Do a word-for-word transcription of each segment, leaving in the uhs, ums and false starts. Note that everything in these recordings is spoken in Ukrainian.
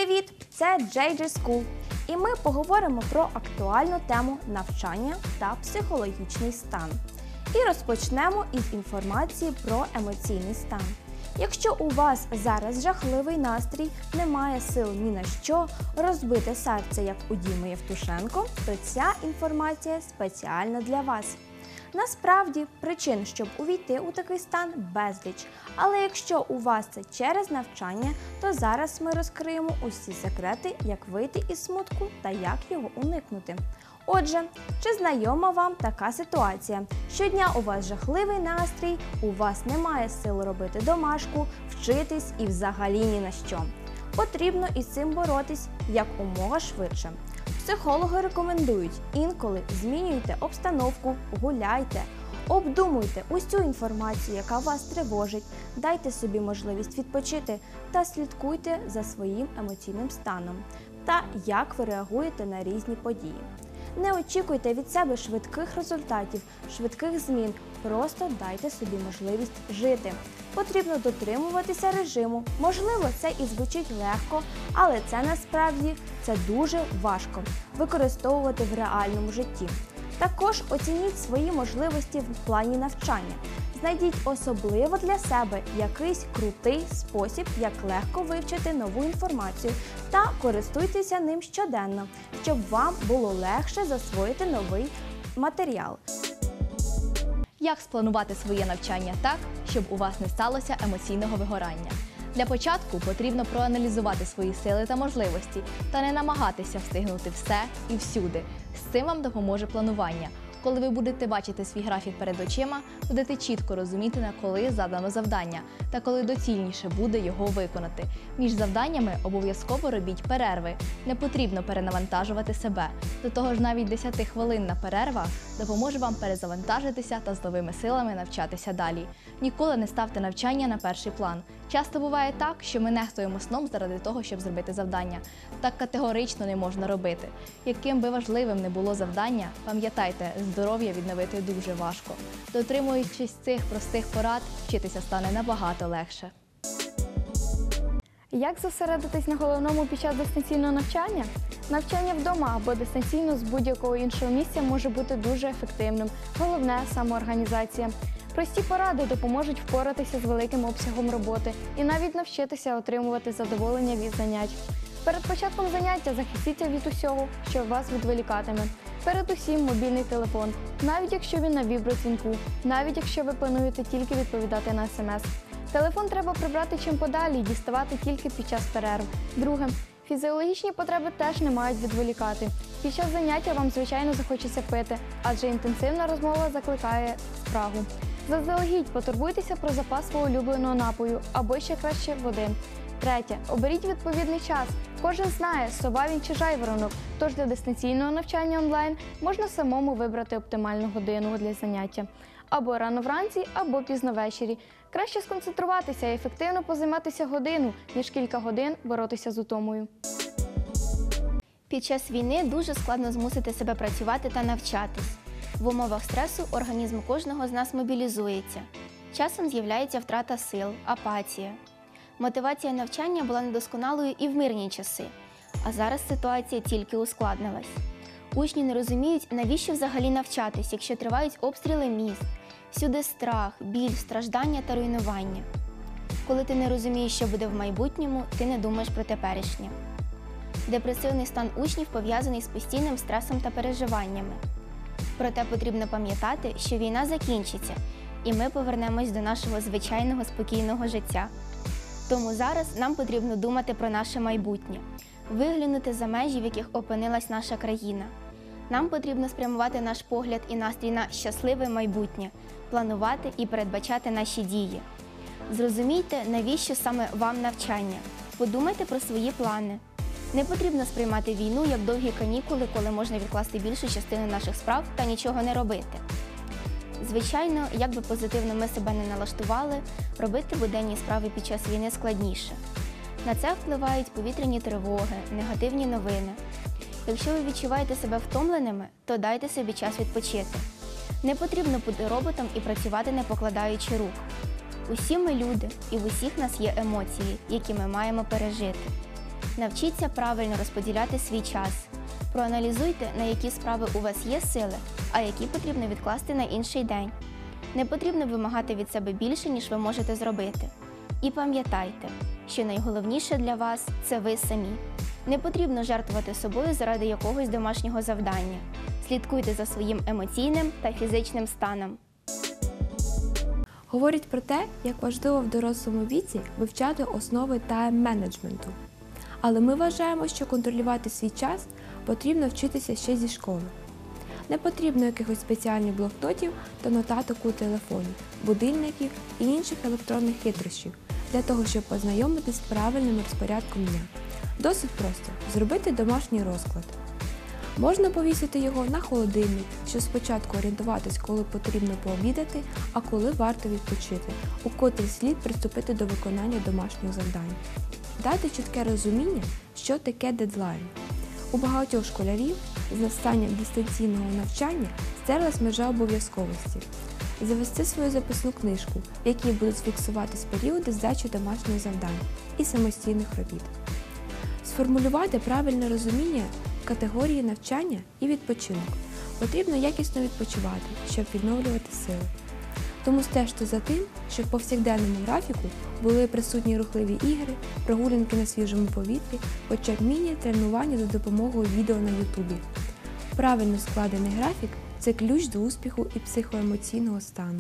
Привіт! Це джей джей School, і ми поговоримо про актуальну тему навчання та психологічний стан. І розпочнемо із інформації про емоційний стан. Якщо у вас зараз жахливий настрій, немає сил ні на що, розбите серце, як у Діми Євтушенко, то ця інформація спеціально для вас. Насправді, причин, щоб увійти у такий стан, безліч. Але якщо у вас це через навчання, то зараз ми розкриємо усі секрети, як вийти із смутку та як його уникнути. Отже, чи знайома вам така ситуація? Щодня у вас жахливий настрій, у вас немає сил робити домашку, вчитись і взагалі ні на що. Потрібно із цим боротись якомога швидше. Психологи рекомендують інколи змінюйте обстановку, гуляйте, обдумуйте усю інформацію, яка вас тривожить, дайте собі можливість відпочити та слідкуйте за своїм емоційним станом та як ви реагуєте на різні події. Не очікуйте від себе швидких результатів, швидких змін, просто дайте собі можливість жити. Потрібно дотримуватися режиму. Можливо, це і звучить легко, але це насправді це дуже важко використовувати в реальному житті. Також оцініть свої можливості в плані навчання. Знайдіть особливо для себе якийсь крутий спосіб, як легко вивчити нову інформацію та користуйтеся ним щоденно, щоб вам було легше засвоїти новий матеріал. Як спланувати своє навчання так, щоб у вас не сталося емоційного вигорання? Для початку потрібно проаналізувати свої сили та можливості та не намагатися встигнути все і всюди. З цим вам допоможе планування. Коли ви будете бачити свій графік перед очима, будете чітко розуміти, на коли задано завдання та коли доцільніше буде його виконати. Між завданнями обов'язково робіть перерви. Не потрібно перенавантажувати себе. До того ж, навіть десятихвилинна перерва допоможе вам перезавантажитися та з новими силами навчатися далі. Ніколи не ставте навчання на перший план. Часто буває так, що ми нехтуємо сном заради того, щоб зробити завдання. Так категорично не можна робити. Яким би важливим не було завдання, пам'ятайте, здоров'я відновити дуже важко. Дотримуючись цих простих порад, вчитися стане набагато легше. Як зосередитись на головному під час дистанційного навчання? Навчання вдома або дистанційно з будь-якого іншого місця може бути дуже ефективним. Головне – самоорганізація. Прості поради допоможуть впоратися з великим обсягом роботи і навіть навчитися отримувати задоволення від занять. Перед початком заняття захистіться від усього, що вас відволікатиме. Передусім мобільний телефон, навіть якщо він на вібродзвінку, навіть якщо ви плануєте тільки відповідати на смс. Телефон треба прибрати чим подалі і діставати тільки під час перерв. Друге. Фізіологічні потреби теж не мають відволікати. Під час заняття вам, звичайно, захочеться пити, адже інтенсивна розмова закликає спрагу. Заздалегідь потурбуйтеся про запас свого улюбленого напою, або ще краще води. Третє. Оберіть відповідний час. Кожен знає, сова він чи жайворонок, тож для дистанційного навчання онлайн можна самому вибрати оптимальну годину для заняття. Або рано вранці, або пізно ввечері. Краще сконцентруватися і ефективно позайматися годину, ніж кілька годин боротися з утомою. Під час війни дуже складно змусити себе працювати та навчатись. В умовах стресу організм кожного з нас мобілізується. Часом з'являється втрата сил, апатія. Мотивація навчання була недосконалою і в мирні часи, а зараз ситуація тільки ускладнилась. Учні не розуміють, навіщо взагалі навчатись, якщо тривають обстріли міст. Всюди страх, біль, страждання та руйнування. Коли ти не розумієш, що буде в майбутньому, ти не думаєш про теперішнє. Депресивний стан учнів пов'язаний з постійним стресом та переживаннями. Проте потрібно пам'ятати, що війна закінчиться, і ми повернемось до нашого звичайного спокійного життя. Тому зараз нам потрібно думати про наше майбутнє, виглянути за межі, в яких опинилась наша країна. Нам потрібно спрямувати наш погляд і настрій на щасливе майбутнє, планувати і передбачати наші дії. Зрозумійте, навіщо саме вам навчання. Подумайте про свої плани. Не потрібно сприймати війну як довгі канікули, коли можна відкласти більшу частину наших справ та нічого не робити. Звичайно, як би позитивно ми себе не налаштували, робити буденні справи під час війни складніше. На це впливають повітряні тривоги, негативні новини. Якщо ви відчуваєте себе втомленими, то дайте собі час відпочити. Не потрібно бути роботом і працювати, не покладаючи рук. Усі ми люди, і в усіх нас є емоції, які ми маємо пережити. Навчіться правильно розподіляти свій час. Проаналізуйте, на які справи у вас є сили, а які потрібно відкласти на інший день. Не потрібно вимагати від себе більше, ніж ви можете зробити. І пам'ятайте, що найголовніше для вас – це ви самі. Не потрібно жертвувати собою заради якогось домашнього завдання. Слідкуйте за своїм емоційним та фізичним станом. Говорять про те, як важливо в дорослому віці вивчати основи тайм-менеджменту. Але ми вважаємо, що контролювати свій час потрібно вчитися ще зі школи. Не потрібно якихось спеціальних блокнотів та нотаток у телефоні, будильників і інших електронних хитрощів для того, щоб познайомитись з правильним розпорядком дня. Досить просто зробити домашній розклад. Можна повісити його на холодильник, щоб спочатку орієнтуватись, коли потрібно пообідати, а коли варто відпочити, у котрий слід приступити до виконання домашнього завдання. Дати чітке розуміння, що таке дедлайн. У багатьох школярів з настанням дистанційного навчання стерлась межа обов'язковості. Завести свою записну книжку, в якій будуть фіксуватись періоди здачі домашніх завдань і самостійних робіт. Сформулювати правильне розуміння категорії навчання і відпочинок. Потрібно якісно відпочивати, щоб відновлювати сили. Тому стежте за тим, щоб в повсякденному графіку були присутні рухливі ігри, прогулянки на свіжому повітрі, хоча б міні-тренування за допомогою відео на ютубі. Правильно складений графік – це ключ до успіху і психоемоційного стану.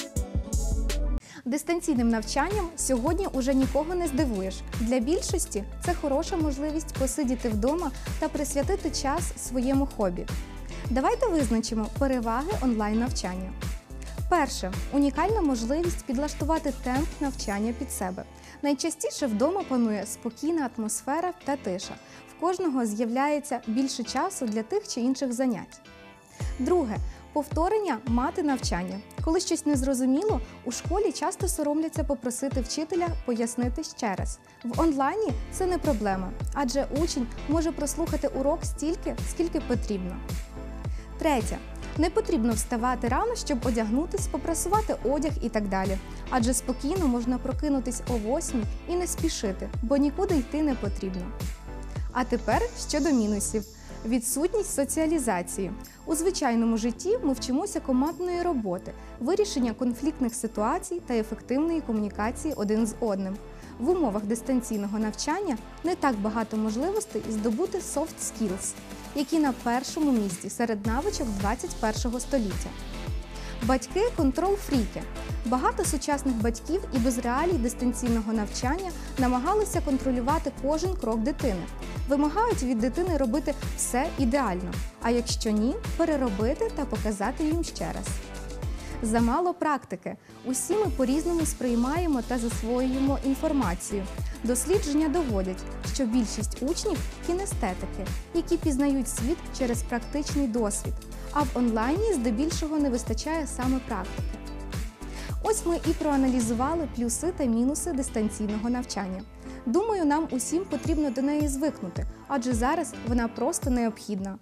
Дистанційним навчанням сьогодні уже нікого не здивуєш. Для більшості це хороша можливість посидіти вдома та присвятити час своєму хобі. Давайте визначимо переваги онлайн-навчання. Перше. Унікальна можливість підлаштувати темп навчання під себе. Найчастіше вдома панує спокійна атмосфера та тиша. В кожного з'являється більше часу для тих чи інших занять. Друге. Повторення – мати навчання. Коли щось незрозуміло, у школі часто соромляться попросити вчителя пояснити ще раз. В онлайні це не проблема, адже учень може прослухати урок стільки, скільки потрібно. Третє. Не потрібно вставати рано, щоб одягнутись, попрасувати одяг і так далі. Адже спокійно можна прокинутись о восьмій і не спішити, бо нікуди йти не потрібно. А тепер щодо мінусів. Відсутність соціалізації. У звичайному житті ми вчимося командної роботи, вирішення конфліктних ситуацій та ефективної комунікації один з одним. В умовах дистанційного навчання не так багато можливостей здобути soft skills, які на першому місці серед навичок двадцять першого століття. Батьки – контрол-фріки. Багато сучасних батьків і без реалій дистанційного навчання намагалися контролювати кожен крок дитини. Вимагають від дитини робити все ідеально, а якщо ні, переробити та показати їм ще раз. Замало практики. Усі ми по-різному сприймаємо та засвоюємо інформацію. Дослідження доводять, що більшість учнів – кінестетики, які пізнають світ через практичний досвід, а в онлайні здебільшого не вистачає саме практики. Ось ми і проаналізували плюси та мінуси дистанційного навчання. Думаю, нам усім потрібно до неї звикнути, адже зараз вона просто необхідна.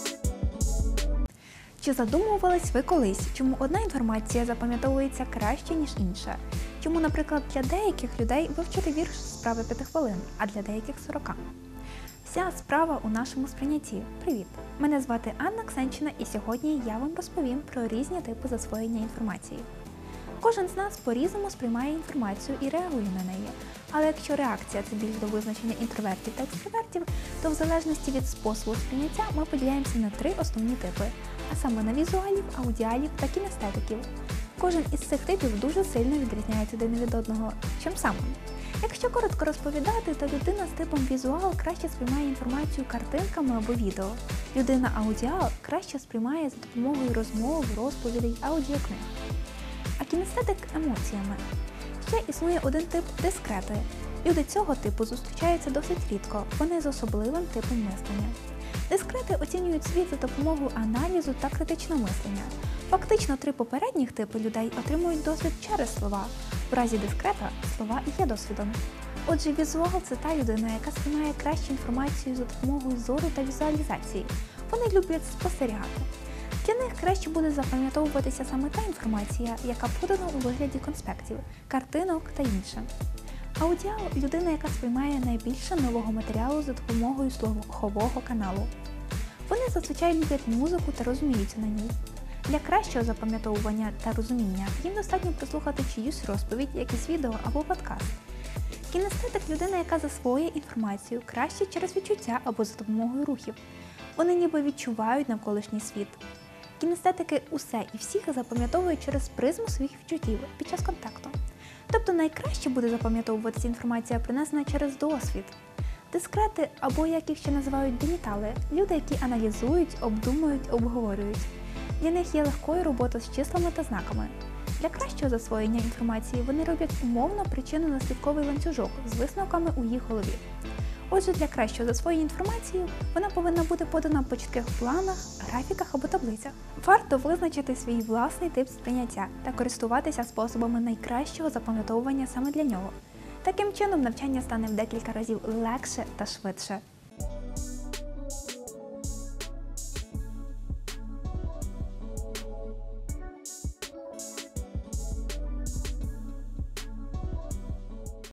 Чи задумувались ви колись, чому одна інформація запам'ятовується краще, ніж інша? Чому, наприклад, для деяких людей вивчити вірш справи п'яти хвилин, а для деяких сорока? Вся справа у нашому сприйнятті. Привіт! Мене звати Анна Ксенчина, і сьогодні я вам розповім про різні типи засвоєння інформації. Кожен з нас по-різному сприймає інформацію і реагує на неї. Але якщо реакція – це більш до визначення інтровертів та екстравертів, то в залежності від способу сприйняття ми поділяємося на три основні типи, а саме на візуалів, аудіалів та кінестетиків. Кожен із цих типів дуже сильно відрізняється один від одного. Чим саме? Якщо коротко розповідати, то людина з типом візуал краще сприймає інформацію картинками або відео. Людина аудіал краще сприймає за допомогою розмов, розповідей, аудіокниг. А кінестетик – емоціями. Ще існує один тип – дискрети. Люди цього типу зустрічаються досить рідко, вони з особливим типом мислення. Дискрети оцінюють світ за допомогою аналізу та критичного мислення. Фактично, три попередніх типи людей отримують досвід через слова. В разі дискрета слова і є досвідом. Отже, візуал – це та людина, яка сприймає кращу інформацію за допомогою зору та візуалізації. Вони люблять спостерігати. Для них краще буде запам'ятовуватися саме та інформація, яка подана у вигляді конспектів, картинок та інше. Аудіал – людина, яка сприймає найбільше нового матеріалу за допомогою слухового каналу. Вони зазвичай люблять музику та розуміються на ній. Для кращого запам'ятовування та розуміння їм достатньо прослухати чиюсь розповідь, якесь відео або подкаст. Кінестетик – людина, яка засвоює інформацію краще через відчуття або за допомогою рухів. Вони ніби відчувають навколишній світ. Кінестетики усе і всіх запам'ятовують через призму своїх відчуттів під час контакту. Тобто найкраще буде запам'ятовуватися інформація, принесена через досвід. Дискрети, або як їх ще називають генітали – люди, які аналізують, обдумують, обговорюють. Для них є легкою робота з числами та знаками. Для кращого засвоєння інформації вони роблять умовно причинно-наслідковий ланцюжок з висновками у їх голові. Отже, для кращого засвоєння інформації вона повинна бути подана по чітких планах, графіках або таблицях. Варто визначити свій власний тип сприйняття та користуватися способами найкращого запам'ятовування саме для нього. Таким чином навчання стане в декілька разів легше та швидше.